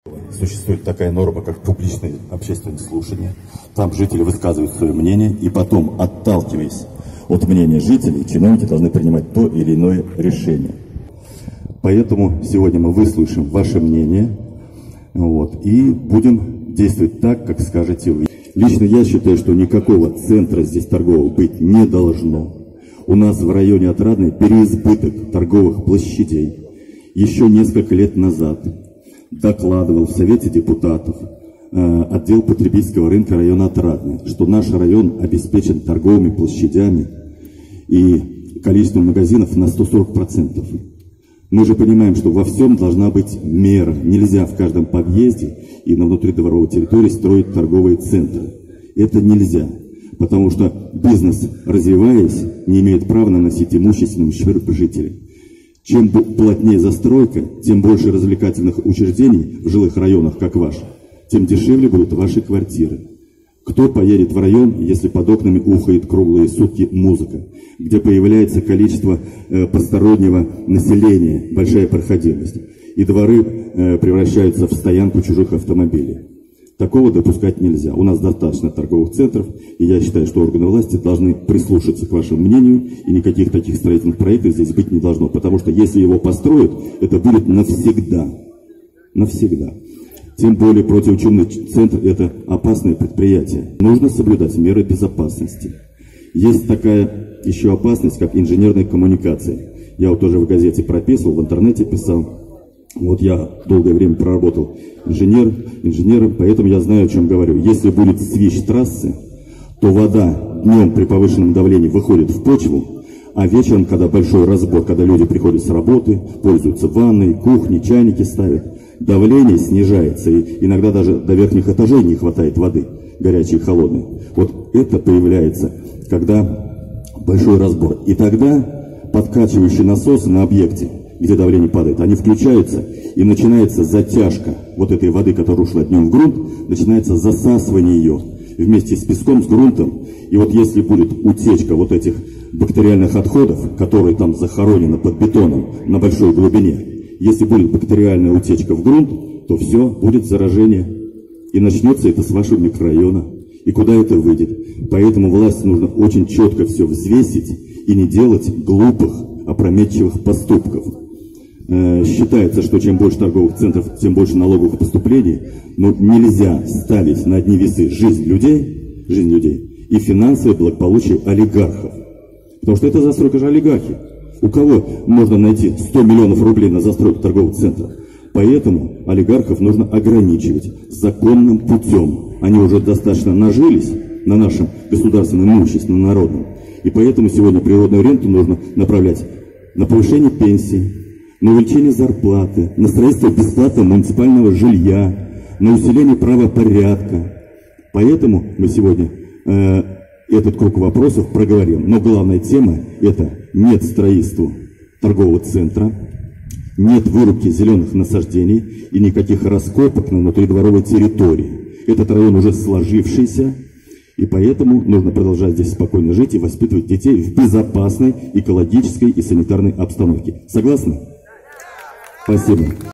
Существует такая норма, как публичные общественные слушания. Там жители высказывают свое мнение, и потом, отталкиваясь от мнения жителей, чиновники должны принимать то или иное решение. Поэтому сегодня мы выслушаем ваше мнение, и будем действовать так, как скажете вы. Лично я считаю, что никакого центра здесь торгового быть не должно. У нас в районе Отрадной переизбыток торговых площадей. Еще несколько лет назад докладывал в Совете депутатов отдел потребительского рынка района Отрадный, что наш район обеспечен торговыми площадями и количеством магазинов на 140%. Мы же понимаем, что во всем должна быть мера. Нельзя в каждом подъезде и на внутридворовой территории строить торговые центры. Это нельзя, потому что бизнес, развиваясь, не имеет права наносить имущественный ущерб жителям. Чем плотнее застройка, тем больше развлекательных учреждений в жилых районах, как ваш, тем дешевле будут ваши квартиры. Кто поедет в район, если под окнами ухает круглые сутки музыка, где появляется количество постороннего населения, большая проходимость, и дворы превращаются в стоянку чужих автомобилей? Такого допускать нельзя. У нас достаточно торговых центров, и я считаю, что органы власти должны прислушаться к вашему мнению, и никаких таких строительных проектов здесь быть не должно, потому что если его построят, это будет навсегда. Навсегда. Тем более противоучебный центр – это опасное предприятие. Нужно соблюдать меры безопасности. Есть такая еще опасность, как инженерная коммуникация. Я тоже в газете прописывал, в интернете писал. Я долгое время проработал инженером, поэтому я знаю, о чем говорю. Если будет свищ трассы, то вода днем при повышенном давлении выходит в почву, а вечером, когда большой разбор, когда люди приходят с работы, пользуются ванной, кухней, чайники ставят, давление снижается, и иногда даже до верхних этажей не хватает воды, горячей и холодной. Вот это появляется, когда большой разбор. И тогда подкачивающие насосы на объекте, где давление падает, они включаются, и начинается затяжка вот этой воды, которая ушла днем в грунт, начинается засасывание ее вместе с песком, с грунтом. И вот если будет утечка вот этих бактериальных отходов, которые там захоронены под бетоном на большой глубине, если будет бактериальная утечка в грунт, то все, будет заражение. И начнется это с вашего микрорайона. И куда это выйдет? Поэтому власти нужно очень четко все взвесить и не делать глупых, опрометчивых поступков. Считается, что чем больше торговых центров, тем больше налоговых поступлений, но нельзя ставить на одни весы жизнь людей и финансовое благополучие олигархов. Потому что это застройка же олигархи. У кого можно найти 100 миллионов рублей на застройку торговых центров? Поэтому олигархов нужно ограничивать законным путем. Они уже достаточно нажились на нашем государственном имуществе, на народном. И поэтому сегодня природную ренту нужно направлять на повышение пенсий, на увеличение зарплаты, на строительство бесплатного муниципального жилья, на усиление правопорядка. Поэтому мы сегодня этот круг вопросов проговорим. Но главная тема – это нет строительства торгового центра, нет вырубки зеленых насаждений и никаких раскопок на внутридворовой территории. Этот район уже сложившийся, и поэтому нужно продолжать здесь спокойно жить и воспитывать детей в безопасной, экологической и санитарной обстановке. Согласны? Спасибо.